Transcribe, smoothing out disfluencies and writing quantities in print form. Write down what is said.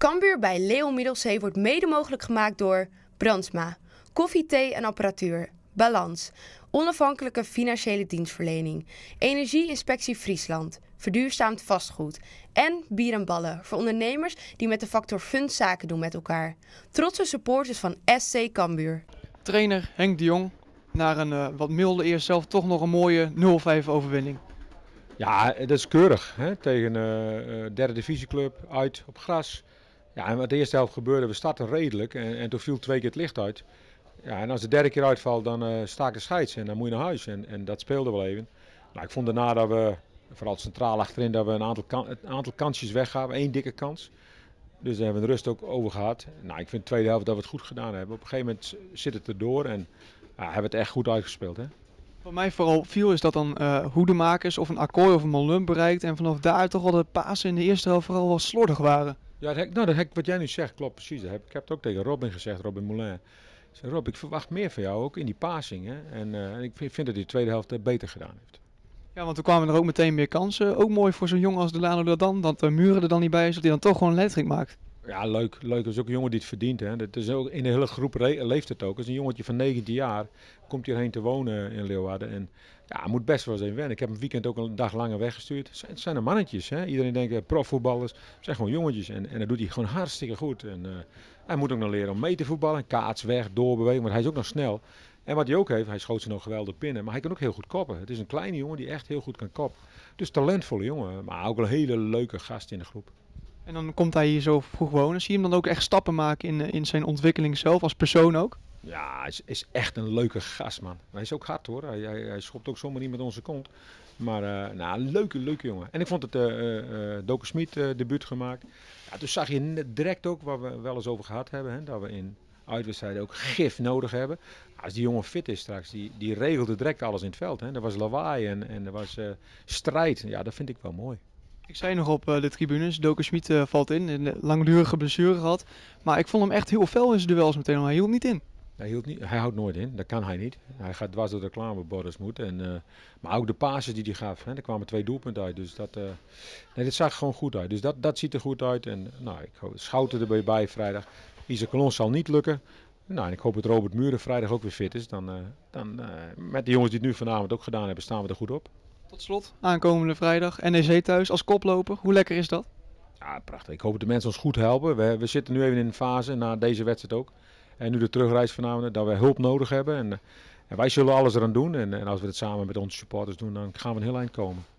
Cambuur bij Leon Middelzee wordt mede mogelijk gemaakt door Brandsma, koffie, thee en apparatuur, Balans, onafhankelijke financiële dienstverlening, Energieinspectie Friesland, verduurzaamd vastgoed en Bier en Ballen voor ondernemers die met de factor fun zaken doen met elkaar. Trotse supporters van SC Cambuur. Trainer Henk de Jong, na een wat milde eerste helft toch nog een mooie 0-5 overwinning. Ja, dat is keurig. Hè? Tegen een derde divisieclub, uit op gras. Ja, en wat de eerste helft gebeurde, we starten redelijk en toen viel 2 keer het licht uit. Ja, en als de derde keer uitvalt, dan staat de scheids en dan moet je naar huis. En dat speelde wel even. Nou, ik vond daarna dat we, vooral centraal achterin, dat we een aantal kansjes weggaven. 1 dikke kans. Dus daar hebben we de rust ook over gehad. Nou, ik vind de tweede helft dat we het goed gedaan hebben. Op een gegeven moment zit het erdoor en hebben we het echt goed uitgespeeld. Hè? Wat mij vooral viel is dat dan hoedemakers of een Akkooi of een Malum bereikt. En vanaf daar toch al de pasen in de eerste helft vooral wel slordig waren. Ja, wat jij nu zegt klopt precies. Ik heb het ook tegen Robin gezegd, Robin Moulin. Ik zei, Rob, ik verwacht meer van jou, ook in die passing. Hè? En ik vind dat hij de tweede helft beter gedaan heeft. Ja, want toen kwamen er ook meteen meer kansen. Ook mooi voor zo'n jongen als Delano Dardan, dat Muren er dan niet bij is, dat hij dan toch gewoon een hattrick maakt. Ja, leuk. Dat is ook een jongen die het verdient. Hè. Dat is ook, in de hele groep leeft het ook. Als een jongetje van 19 jaar komt hierheen te wonen in Leeuwarden. En ja, hij moet best wel eens even wennen. Ik heb hem weekend ook een dag langer weggestuurd. Het zijn er mannetjes. Hè. Iedereen denkt profvoetballers. Het zijn gewoon jongetjes. En dat doet hij gewoon hartstikke goed. En hij moet ook nog leren om mee te voetballen. Kaats weg, doorbewegen. Maar hij is ook nog snel. En wat hij ook heeft, hij schoot ze nog geweldig pinnen. Maar hij kan ook heel goed koppen. Het is een kleine jongen die echt heel goed kan koppen. Dus talentvolle jongen. Maar ook een hele leuke gast in de groep. En dan komt hij hier zo vroeg wonen. Zie je hem dan ook echt stappen maken in zijn ontwikkeling zelf, als persoon ook? Ja, hij is echt een leuke gast, man. Hij is ook hard, hoor. Hij schopt ook zomaar niet met onze kont. Maar een leuke jongen. En ik vond het Doken Smit debuut gemaakt. Ja, toen zag je direct ook, waar we wel eens over gehad hebben, hè, dat we in uitwedstrijden ook gif nodig hebben. Als die jongen fit is straks, die regelde direct alles in het veld. Hè. Er was lawaai en er was strijd. Ja, dat vind ik wel mooi. Ik zei nog op de tribunes, Doken Smit valt in, een langdurige blessure gehad. Maar ik vond hem echt heel fel in zijn duels meteen, maar hij hield niet in. Hij houdt nooit in, dat kan hij niet. Hij gaat dwars door de reclameborders moeten. Maar ook de passes die hij gaf, hè, er kwamen 2 doelpunten uit. Dus dit zag gewoon goed uit. Dus dat ziet er goed uit. En nou, ik hoop Schouten erbij bij vrijdag. Isaac Colons zal niet lukken. Nou, en ik hoop dat Robert Muren vrijdag ook weer fit is. Dan met de jongens die het nu vanavond ook gedaan hebben, staan we er goed op. Tot slot, aankomende vrijdag, NEC thuis als koploper. Hoe lekker is dat? Ja, prachtig. Ik hoop dat de mensen ons goed helpen. We zitten nu even in een fase, na deze wedstrijd ook. En nu de terugreis vanavond, dat we hulp nodig hebben. En wij zullen alles eraan doen. En als we het samen met onze supporters doen, dan gaan we een heel eind komen.